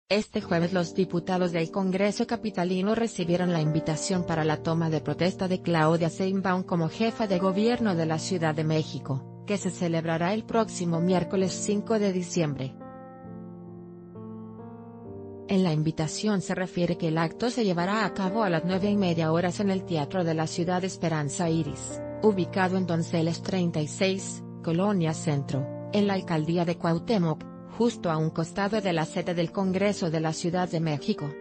Este jueves los diputados del Congreso capitalino recibieron la invitación para la toma de protesta de Claudia Sheinbaum como jefa de gobierno de la Ciudad de México, que se celebrará el próximo miércoles 5 de diciembre. En la invitación se refiere que el acto se llevará a cabo a las 9:30 horas en el Teatro de la Ciudad Esperanza Iris, ubicado en Donceles 36, Colonia Centro, en la alcaldía de Cuauhtémoc, justo a un costado de la sede del Congreso de la Ciudad de México.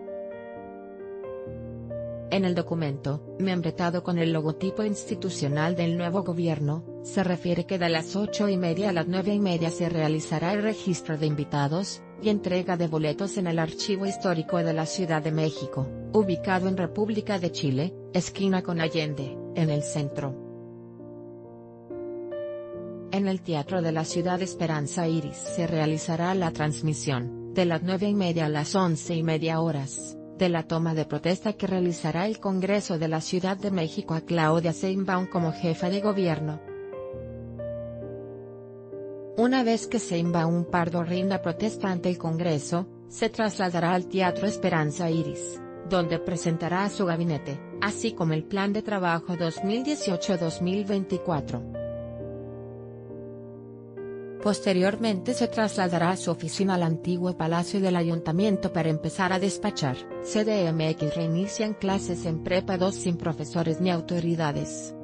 En el documento, membretado con el logotipo institucional del nuevo gobierno, se refiere que de las 8:30 a las 9:30 se realizará el registro de invitados, y entrega de boletos en el Archivo Histórico de la Ciudad de México, ubicado en República de Chile, esquina con Allende, en el centro. En el Teatro de la Ciudad Esperanza Iris se realizará la transmisión, de las 9:30 a las 11:30 horas, de la toma de protesta que realizará el Congreso de la Ciudad de México a Claudia Sheinbaum como jefa de gobierno. Una vez que Sheinbaum Pardo rinda protesta ante el Congreso, se trasladará al Teatro Esperanza Iris, donde presentará a su gabinete, así como el Plan de Trabajo 2018-2024. Posteriormente se trasladará a su oficina al antiguo Palacio del Ayuntamiento para empezar a despachar. CDMX reinician clases en Prepa 2 sin profesores ni autoridades.